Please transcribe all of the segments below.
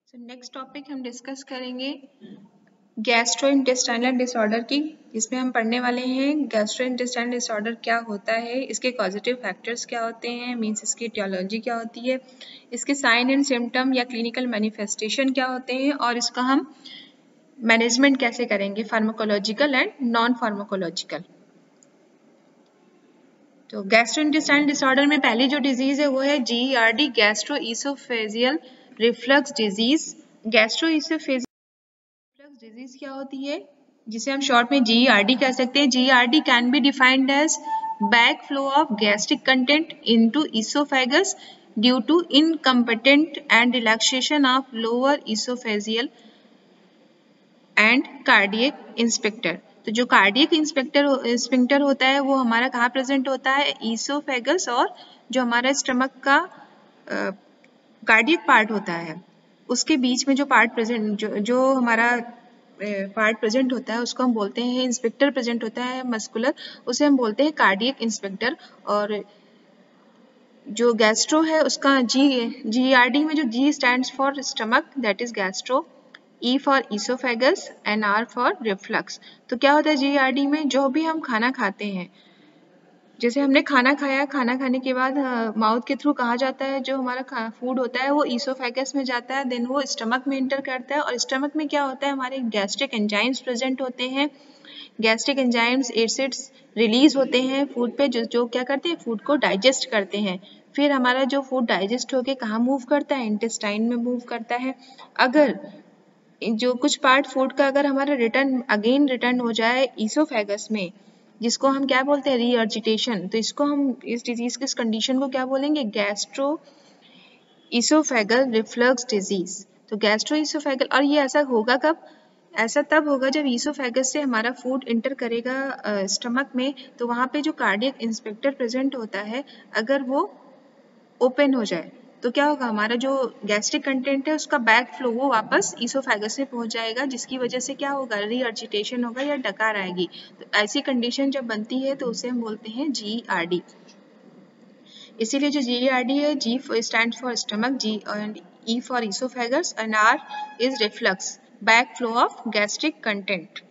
Next topic हम discuss करेंगे gastrointestinal disorder की, जिसमें हम पढ़ने वाले हैं गैस्ट्रोइंटेस्टाइनल डिसऑर्डर क्या होता है, इसके कॉजेटिव फैक्टर्स क्या होते हैं, मींस इसकी एटियोलॉजी क्या होती है, इसके साइन एंड सिम्टम या क्लिनिकल मैनिफेस्टेशन क्या होते हैं और इसका हम मैनेजमेंट कैसे करेंगे, फार्माकोलॉजिकल एंड नॉन फार्माकोलॉजिकल। तो गैस्ट्रोइंटेस्टाइनल डिसऑर्डर में पहली जो डिजीज है वो है GERD, gastroesophageal reflux disease. Gastroesophageal reflux disease क्या होती है, जिसे हम शॉर्ट में GERD कह सकते हैं। GERD can be defined as back flow of gastric content into esophagus due to incompetent and relaxation of lower esophageal and cardiac sphincter. तो जो कार्डियक इंस्पेक्टर होता है वो हमारा कहाँ प्रेजेंट होता है, इसोफेगस, और जो हमारा स्टमक का कार्डियक पार्ट होता है उसके बीच में जो पार्ट प्रेजेंट जो हमारा पार्ट प्रेजेंट होता है उसको हम बोलते हैं, इंस्पेक्टर प्रेजेंट होता है मस्कुलर, उसे हम बोलते हैं कार्डियक इंस्पेक्टर। और जो गैस्ट्रो है उसका GERD में जो G stands for stomach, that is gastro, E for esophagus and R for reflux. तो क्या होता है GERD में, जो भी हम खाना खाते हैं, जैसे हमने खाना खाया, खाना खाने के बाद माउथ के थ्रू कहाँ जाता है, जो हमारा फूड होता है वो इसोफेगस में जाता है, देन वो स्टमक में इंटर करता है, और स्टमक में क्या होता है, हमारे गैस्ट्रिक एंजाइम्स प्रेजेंट होते हैं। गैस्ट्रिक एंजाइम्स एसिड्स रिलीज होते हैं फूड पे, जो क्या करते हैं, फूड को डाइजेस्ट करते हैं। फिर हमारा जो फूड डाइजेस्ट होके कहाँ मूव करता है, इंटेस्टाइन में मूव करता है। अगर जो कुछ पार्ट फूड का अगर हमारा रिटर्न हो जाए इसोफेगस में, जिसको हम क्या बोलते हैं, रीअर्जिटेशन, तो इसको हम इस डिजीज की इस कंडीशन को क्या बोलेंगे, गैस्ट्रो इसोफेगल रिफ्लक्स डिजीज। तो गैस्ट्रो इसोफेगल, और ये ऐसा होगा कब, ऐसा तब होगा जब इसोफेगस से हमारा फूड इंटर करेगा स्टमक में, तो वहाँ पे जो कार्डियक इंस्पेक्टर प्रेजेंट होता है अगर वो ओपन हो जाए तो क्या होगा, हमारा जो गैस्ट्रिक कंटेंट है उसका बैक फ्लो वो वापस इसोफेगस में पहुंच जाएगा, जिसकी वजह से क्या होगा, रीअर्जिटेशन होगा या डकार आएगी। तो ऐसी कंडीशन जब बनती है तो उसे हम बोलते हैं GERD। इसीलिए जो GERD है, G stand for stomach, G and E for esophagus and R is reflux, back flow of gastric content.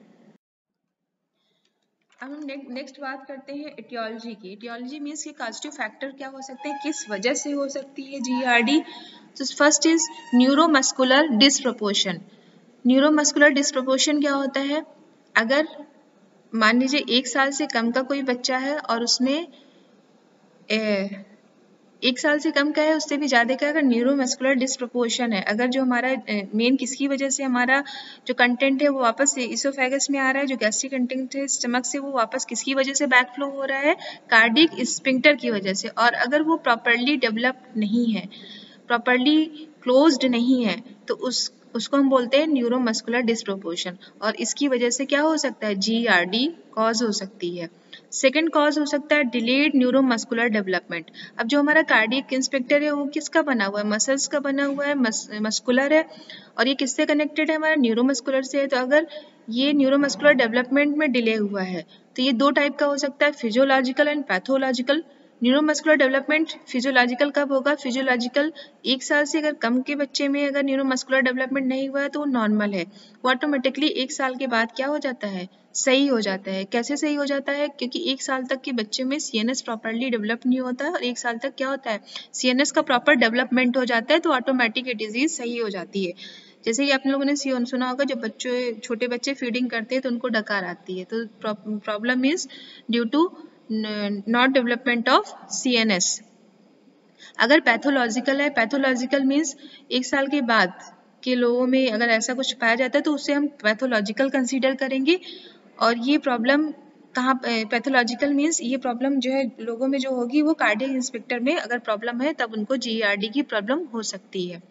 अब हम नेक्स्ट बात करते हैं एटियोलॉजी की। एटियोलॉजी मीन्स कि कॉजेटिव फैक्टर क्या हो सकते हैं, किस वजह से हो सकती है GERD। तो first is neuromuscular disproportion. Neuromuscular disproportion क्या होता है, अगर मान लीजिए 1 साल से कम का कोई बच्चा है और उसमें 1 साल से कम का है, उससे भी ज़्यादा का अगर न्यूरोमस्कुलर डिस्प्रोपोर्शन है, अगर जो हमारा मेन किसकी वजह से हमारा जो कंटेंट है वो वापस इसोफेगस में आ रहा है, जो गैस्ट्रिक कंटेंट है स्टमक से वो वापस किसकी वजह से बैक फ्लो हो रहा है, कार्डिक स्फिंक्टर की वजह से, और अगर वो प्रॉपरली डेवलप्ड नहीं है, प्रॉपरली क्लोज्ड नहीं है, तो उसको हम बोलते हैं न्यूरोमस्कुलर डिस्प्रोपोर्शन, और इसकी वजह से क्या हो सकता है, GERD कॉज हो सकती है। सेकेंड कॉज हो सकता है डिलेड न्यूरोमस्कुलर डेवलपमेंट। अब जो हमारा कार्डियक इंस्पेक्टर है वो किसका बना हुआ है, मसल्स का बना हुआ है, मस्कुलर है, और ये किससे कनेक्टेड है, हमारा न्यूरोमस्कुलर से है। तो अगर ये न्यूरोमस्कुलर डेवलपमेंट में डिले हुआ है तो ये 2 टाइप का हो सकता है, physiological and pathological. Neuromuscular development physiological कब होगा, फिजियोलॉजिकल 1 साल से अगर कम के बच्चे में अगर न्यूरोमस्कुलर डेवलपमेंट नहीं हुआ है तो वो नॉर्मल है, वो ऑटोमेटिकली 1 साल के बाद क्या हो जाता है, सही हो जाता है। कैसे सही हो जाता है, क्योंकि 1 साल तक के बच्चे में CNS प्रॉपरली डेवलप नहीं होता है, और 1 साल तक क्या होता है, CNS का प्रॉपर डेवलपमेंट हो जाता है, तो ऑटोमेटिक ये डिजीज सही हो जाती है। जैसे कि आप लोगों ने सुना होगा, जब छोटे बच्चे फीडिंग करते हैं तो उनको डकार आती है, तो problem is due to not development of CNS। अगर पैथोलॉजिकल है, पैथोलॉजिकल मीन्स 1 साल के बाद के लोगों में अगर ऐसा कुछ पाया जाता है तो उसे हम पैथोलॉजिकल कंसीडर करेंगे। और ये प्रॉब्लम कहाँ, पैथोलॉजिकल मीन्स ये प्रॉब्लम जो है लोगों में जो होगी वो कार्डियक इंस्पेक्टर में अगर प्रॉब्लम है तब उनको GERD की प्रॉब्लम हो सकती है।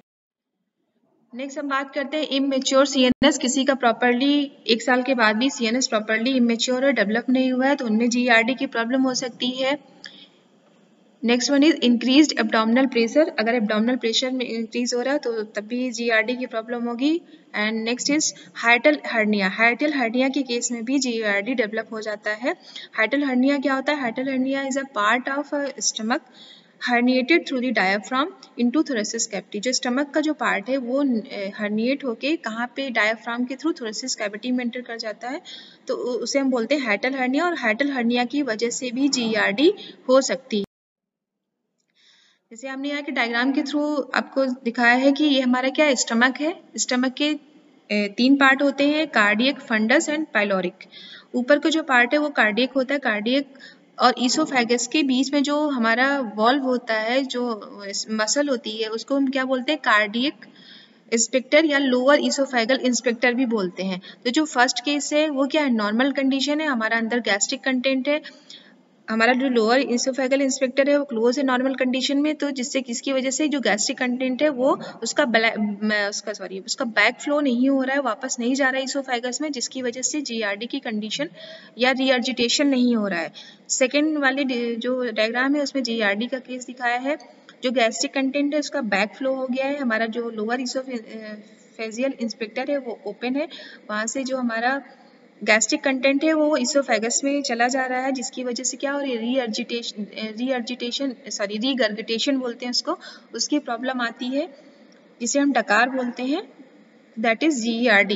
नेक्स्ट हम बात करते हैं इमेच्योर CNS। किसी का प्रॉपरली 1 साल के बाद भी CNS प्रॉपरली इमेच्योर और डेवलप नहीं हुआ है तो उनमें GERD की प्रॉब्लम हो सकती है। Next one is increased abdominal pressure. अगर एब्डोमिनल प्रेशर में इंक्रीज हो रहा है तो तब भी GERD की प्रॉब्लम होगी। And next is hiatal hernia. Hiatal hernia के केस में भी GERD डेवलप हो जाता है। हाइटल हर्निया क्या होता है, hiatal hernia is a part of stomach herniated through the diaphragm into thoracic cavity. जो स्टमक का जो पार्ट है वो हर्निएट होके कहाँ पे डायाफ्राम के थ्रू थोरेसिस कैविटी में एंटर कर जाता है, तो उसे हम बोलते हैं हाइटल हर्निया, और हाइटल हर्निया की वजह से भी GERD हो सकती है। जैसे हमने यहाँ के डायग्राम के थ्रू आपको दिखाया है कि ये हमारा क्या स्टमक है। स्टमक के 3 पार्ट होते हैं, कार्डियक, फंडस एंड पाइलोरिक। ऊपर का जो पार्ट है वो कार्डियक होता है। कार्डियक और ईसोफेगस के बीच में जो हमारा वॉल्व होता है, जो मसल होती है, उसको हम क्या बोलते हैं, कार्डियक इंस्पेक्टर या लोअर ईसोफेगल इंस्पेक्टर भी बोलते हैं। तो जो फर्स्ट केस है वो क्या है, नॉर्मल कंडीशन है, हमारा अंदर गैस्ट्रिक कंटेंट है, हमारा जो लोअर इसोफेगल इंस्पेक्टर है वो क्लोज है नॉर्मल कंडीशन में, तो जिससे किसकी वजह से जो गैस्ट्रिक कंटेंट है वो उसका बैक फ्लो नहीं हो रहा है, वापस नहीं जा रहा है इसोफेगस में, जिसकी वजह से GERD की कंडीशन या रीअर्जिटेशन नहीं हो रहा है। सेकेंड वाले जो डायग्राम है उसमें GERD का केस दिखाया है। जो गैस्ट्रिक कंटेंट है उसका बैक फ्लो हो गया है, हमारा जो लोअर इसोफेजियल इंस्पेक्टर है वो ओपन है, वहाँ से जो हमारा गैस्ट्रिक कंटेंट है वो इसोफेगस में चला जा रहा है, जिसकी वजह से क्या हो रही है, रीगर्गिटेशन बोलते हैं उसको, उसकी प्रॉब्लम आती है, जिसे हम डकार बोलते हैं, दैट इज GERD।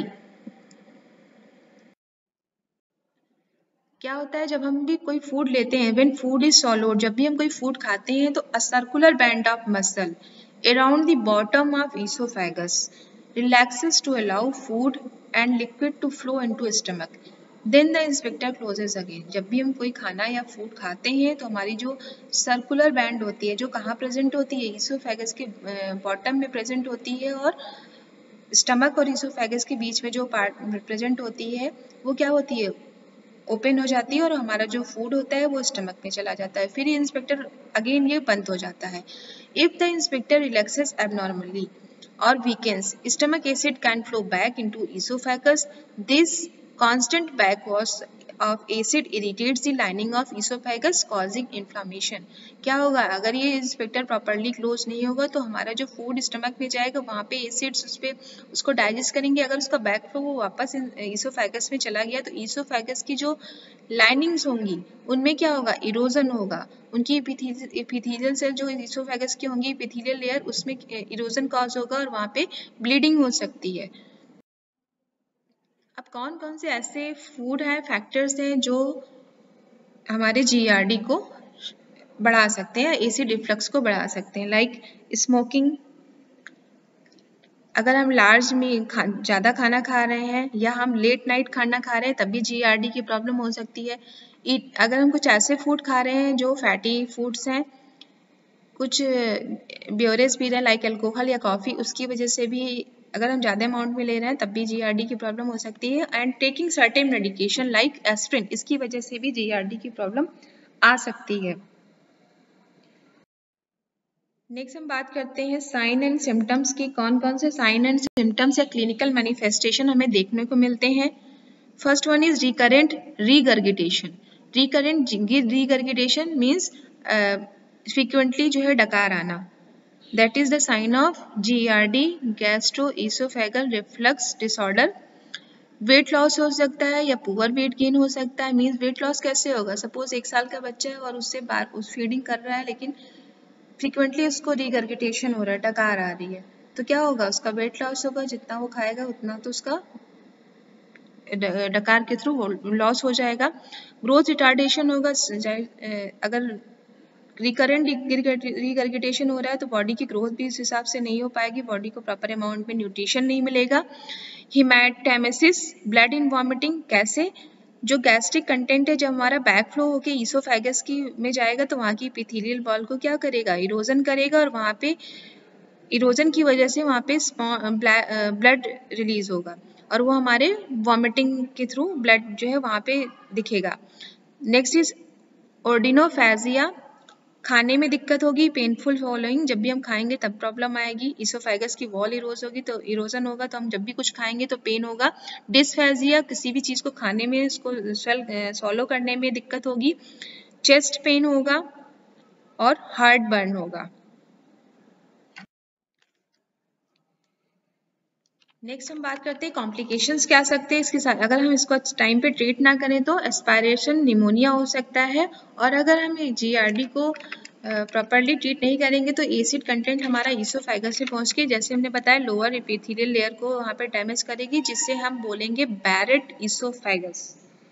क्या होता है जब हम भी कोई फूड लेते हैं, व्हेन फूड इज सॉलोड, जब भी हम कोई फूड खाते हैं तो a circular band of muscle around the bottom of esophagus relaxes to allow food and liquid to flow into stomach, then the sphincter closes again. जब भी हम कोई खाना या फूड खाते हैं तो हमारी जो सर्कुलर बैंड होती है, जो कहाँ प्रेजेंट होती है, इसोफेगस के बॉटम में प्रेजेंट होती है, और स्टमक और इसोफेगस के बीच में जो पार्ट प्रेजेंट होती है वो क्या होती है, ओपन हो जाती है, और हमारा जो फूड होता है वो स्टमक में चला जाता है। फिर इंस्पेक्टर अगेन ये बंद हो जाता है। If the sphincter relaxes abnormally or weakens, stomach acid can flow back into esophagus. This constant backwash of acid irritates the lining of esophagus, causing inflammation. क्या होगा, अगर ये इंस्पेक्टर प्रॉपरली क्लोज नहीं होगा तो हमारा जो फूड स्टमक में जाएगा वहाँ पे एसिड्स उस पे उसको डाइजेस्ट करेंगे, अगर उसका बैक फ्लो वो वापस इसोफेगस में चला गया तो इसोफेगस की जो लाइनिंग्स होंगी उनमें क्या होगा, इरोजन होगा, उनकी एपिथेलियल सेल जो इसोफेगस की होंगी, एपिथेलियल लेयर, उसमें इरोजन कॉज होगा और वहाँ पे ब्लीडिंग हो सकती है। अब कौन कौन से ऐसे फूड हैं, फैक्टर्स हैं जो हमारे GERD को बढ़ा सकते हैं, एसिड रिफ्लक्स को बढ़ा सकते हैं, लाइक स्मोकिंग। अगर हम लार्ज में ज़्यादा खाना खा रहे हैं या हम लेट नाइट खाना खा रहे हैं तब भी GERD की प्रॉब्लम हो सकती है। अगर हम कुछ ऐसे फूड खा रहे हैं जो फैटी फूड्स हैं, कुछ ब्योरेज पी रहे हैं लाइक अल्कोहल या कॉफ़ी, उसकी वजह से भी अगर हम ज़्यादा अमाउंट में ले रहे हैं तब भी GERD की प्रॉब्लम हो सकती है। And taking certain medication like aspirin, इसकी वजह से भी GERD की प्रॉब्लम आ सकती है। नेक्स्ट हम बात करते हैं साइन एंड सिम्टम्स की, कौन कौन से साइन एंड सिम्टम्स या क्लिनिकल मैनिफेस्टेशन हमें देखने को मिलते हैं। First one is recurrent regurgitation. Recurrent regurgitation means frequently जो है डकार आना, that is the sign of GERD, gastroesophageal reflux disorder. Weight loss हो सकता है या पुअर वेट गेन हो सकता है। मीन्स वेट लॉस कैसे होगा, सपोज 1 साल का बच्चा है और उससे बार उस फीडिंग कर रहा है लेकिन फ्रीक्वेंटली उसको रिगर्गिटेशन हो रहा है, डकार आ रही है, तो क्या होगा, उसका वेट लॉस होगा, जितना वो खाएगा उतना तो उसका डकार के थ्रू लॉस हो जाएगा। ग्रोथ रिटार्डेशन होगा, अगर रिकरेंट रिगर्गिटेशन हो रहा है तो बॉडी की ग्रोथ भी इस हिसाब से नहीं हो पाएगी, बॉडी को प्रॉपर अमाउंट में न्यूट्रिशन नहीं मिलेगा। हिमैटेमेसिस, ब्लड इन वॉमिटिंग, कैसे, जो गैस्ट्रिक कंटेंट है जब हमारा बैक फ्लो होके इसोफेगस की में जाएगा तो वहाँ की एपिथेलियल वॉल को क्या करेगा, इरोजन करेगा, और वहाँ पे इरोजन की वजह से वहाँ पे ब्लड रिलीज होगा और वो हमारे वॉमिटिंग के थ्रू ब्लड जो है वहाँ पे दिखेगा। नेक्स्ट इज ऑर्डिनोफेजिया, खाने में दिक्कत होगी, पेनफुल फॉलोइंग, जब भी हम खाएंगे तब प्रॉब्लम आएगी। इसोफेगस की वॉल इरोज होगी तो इरोजन होगा, तो हम जब भी कुछ खाएंगे तो पेन होगा। डिस्फेजिया, किसी भी चीज़ को खाने में उसको सॉलो करने में दिक्कत होगी। चेस्ट पेन होगा और हार्ट बर्न होगा। नेक्स्ट हम बात करते हैं कॉम्प्लिकेशंस क्या सकते हैं इसके साथ, अगर हम इसको टाइम पे ट्रीट ना करें तो एस्पायरेशन निमोनिया हो सकता है, और अगर हम GERD को प्रॉपरली ट्रीट नहीं करेंगे तो एसिड कंटेंट हमारा ईसोफेगस में पहुंच के, जैसे हमने बताया, लोअर एपिथेलियल लेयर को वहाँ पे डैमेज करेगी, जिससे हम बोलेंगे बैरेट ईसोफेगस।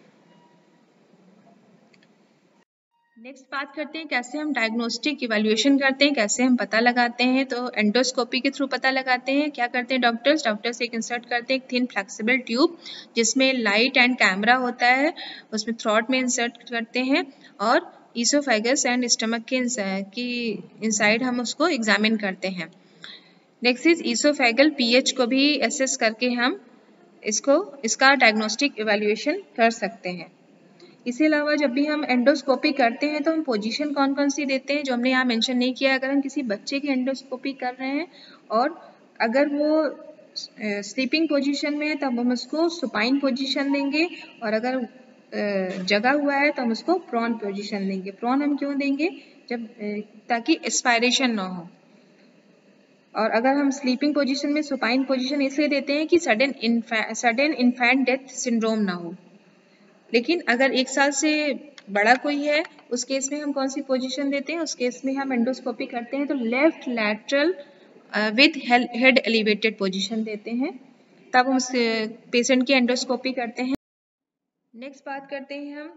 नेक्स्ट बात करते हैं कैसे हम डायग्नोस्टिक इवैल्यूएशन करते हैं, कैसे हम पता लगाते हैं। तो एंडोस्कोपी के थ्रू पता लगाते हैं। क्या करते हैं डॉक्टर्स एक इंसर्ट करते हैं एक थिन फ्लेक्सिबल ट्यूब जिसमें लाइट एंड कैमरा होता है, उसमें थ्रॉट में इंसर्ट करते हैं और ईसोफेगस एंड स्टमक के इनसाइड हम उसको एग्जामिन करते हैं। नेक्स्ट इज ईसोफेगल पीएच को भी एसेस करके हम इसका डायग्नोस्टिक इवैल्यूएशन कर सकते हैं। इसके अलावा जब भी हम एंडोस्कोपी करते हैं तो हम पोजीशन कौन कौन सी देते हैं, जो हमने यहाँ मेंशन नहीं किया। अगर हम किसी बच्चे की एंडोस्कोपी कर रहे हैं और अगर वो स्लीपिंग पोजीशन में है तब हम उसको सुपाइन पोजीशन देंगे, और अगर जगा हुआ है तो हम उसको प्रॉन पोजीशन देंगे। प्रॉन हम क्यों देंगे, जब ताकि एस्पायरेशन ना हो। और अगर हम स्लीपिंग पोजीशन में सुपाइन पोजीशन इसलिए देते हैं कि सडन इन्फेंट डेथ सिंड्रोम ना हो। लेकिन अगर 1 साल से बड़ा कोई है उस केस में हम कौन सी पोजीशन देते हैं, उस केस में हम एंडोस्कोपी करते हैं तो left lateral with head elevated position देते हैं, तब हम उस पेशेंट की एंडोस्कोपी करते हैं। नेक्स्ट बात करते हैं हम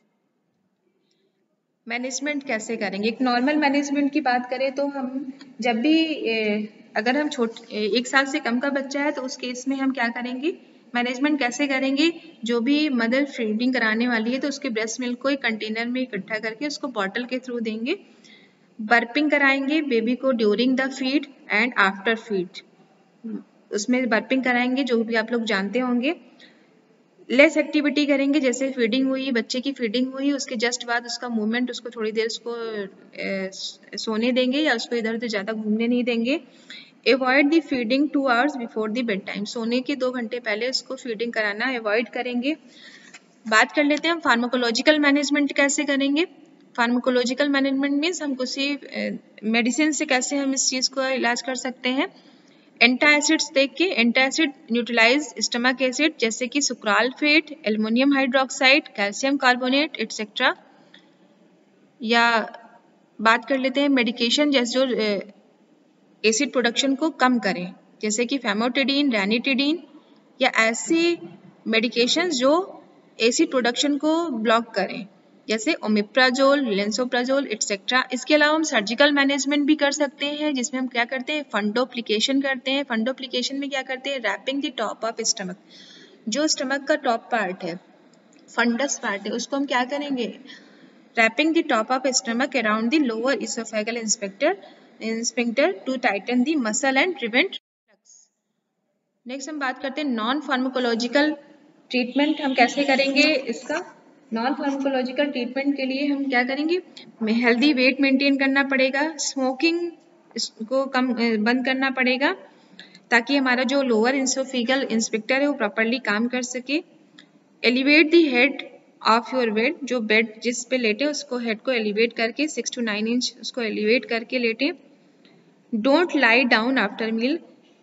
मैनेजमेंट कैसे करेंगे। एक नॉर्मल मैनेजमेंट की बात करें तो हम जब भी अगर हम 1 साल से कम का बच्चा है तो उस केस में हम क्या करेंगे, मैनेजमेंट कैसे करेंगे। जो भी मदर फीडिंग कराने वाली है तो उसके ब्रेस्ट मिल्क को एक कंटेनर में इकट्ठा करके उसको बॉटल के थ्रू देंगे। बर्पिंग कराएंगे बेबी को during the feed and after feed, उसमें बर्पिंग कराएंगे जो भी आप लोग जानते होंगे। लेस एक्टिविटी करेंगे, जैसे फीडिंग हुई, बच्चे की फीडिंग हुई, उसके जस्ट बाद उसका मूवमेंट, उसको थोड़ी देर उसको सोने देंगे या उसको इधर उधर ज़्यादा घूमने नहीं देंगे। Avoid the feeding 2 hours before the bed time, सोने के 2 घंटे पहले उसको फीडिंग कराना अवॉइड करेंगे। बात कर लेते हैं हम फार्माकोलॉजिकल मैनेजमेंट कैसे करेंगे। फार्माकोलॉजिकल मैनेजमेंट मीन्स हम किसी मेडिसिन से कैसे हम इस चीज़ को इलाज कर सकते हैं। एंटासिड्स देख के, एंटासिड न्यूट्रलाइज स्टमक एसिड जैसे कि sucralfate, aluminium hydroxide, calcium carbonate etcetera. या बात कर लेते हैं मेडिकेशन जैसे जो एसिड प्रोडक्शन को कम करें, जैसे कि फेमोटिडीन, रैनिटिडीन, या ऐसे मेडिकेशंस जो एसिड प्रोडक्शन को ब्लॉक करें जैसे ओमिप्राजोल, लेंसोप्राजोल एटसेट्रा। इसके अलावा हम सर्जिकल मैनेजमेंट भी कर सकते हैं, जिसमें हम क्या करते हैं, फंडोप्लिकेशन करते हैं। फंडोप्लिकेशन में क्या करते हैं, wrapping the top of stomach, जो स्टमक का टॉप पार्ट है, फंडस पार्ट है, उसको हम क्या करेंगे, wrapping the top of stomach around the lower esophageal sphincter to tighten the muscle and prevent reflux. Next हम बात करते हैं नॉन फार्माकोलॉजिकल ट्रीटमेंट हम कैसे करेंगे। इसका नॉन फार्माकोलॉजिकल ट्रीटमेंट के लिए हम क्या करेंगे, हेल्दी वेट मेंटेन करना पड़ेगा, स्मोकिंग को कम बंद करना पड़ेगा ताकि हमारा जो लोअर इसोफेगल स्फिंक्टर है वो प्रॉपरली काम कर सके। Elevate the head of your bed, जो बेड जिस पे लेटे उसको हेड को एलिवेट करके 6 to 9 इंच उसको एलिवेट करके लेटे। Don't lie down after meal,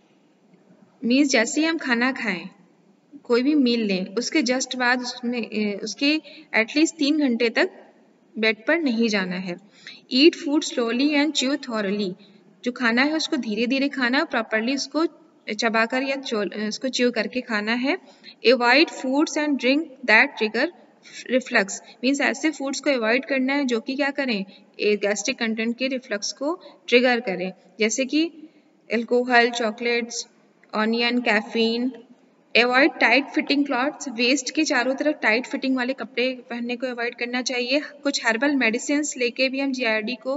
means जैसे ही हम खाना खाएं, कोई भी मील लें, उसके जस्ट बाद उसके एटलीस्ट 3 घंटे तक बेड पर नहीं जाना है। Eat food slowly and chew thoroughly, जो खाना है उसको धीरे धीरे खाना, प्रॉपरली उसको चबाकर या उसको च्यू करके खाना है। Avoid foods and drink that trigger reflux, means ऐसे फूड्स को अवॉइड करना है जो कि क्या करें, गैस्ट्रिक कंटेंट के रिफ्लक्स को ट्रिगर करें, जैसे कि alcohol, chocolates, onion, caffeine. Avoid tight fitting clothes, waist के चारों तरफ टाइट फिटिंग वाले कपड़े पहनने को अवॉइड करना चाहिए। कुछ हर्बल मेडिसिन लेके भी हम जीआरडी को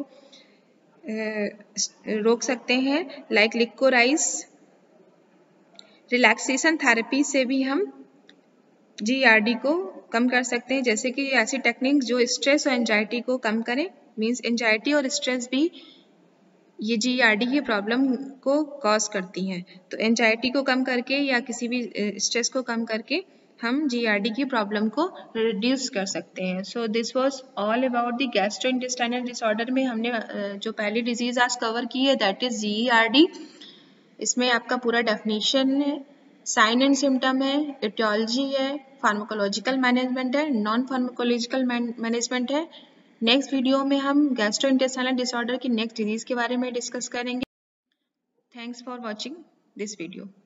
रोक सकते हैं, लाइक लिकोराइस। रिलैक्सेशन थेरेपी से भी हम जीआरडी को कम कर सकते हैं, जैसे कि ऐसी टेक्निक जो स्ट्रेस और एंजाइटी को कम करें, मीन्स एंजाइटी और स्ट्रेस भी ये जीआरडी की प्रॉब्लम को कॉज करती हैं। तो एंजाइटी को कम करके या किसी भी स्ट्रेस को कम करके हम जीआरडी की प्रॉब्लम को रिड्यूस कर सकते हैं। So this was all about the gastrointestinal disorder में हमने जो पहली डिजीज आज कवर की है दैट इज जीआरडी। इसमें आपका पूरा डेफिनेशन है, साइन एंड सिम्टम है, एटियोलॉजी है, फार्माकोलॉजिकल मैनेजमेंट है, नॉन फार्माकोलॉजिकल मैनेजमेंट है, नेक्स्ट वीडियो में हम गैस्ट्रोइंटेस्टाइनल डिसऑर्डर की नेक्स्ट डिजीज के बारे में डिस्कस करेंगे। Thanks for watching this video.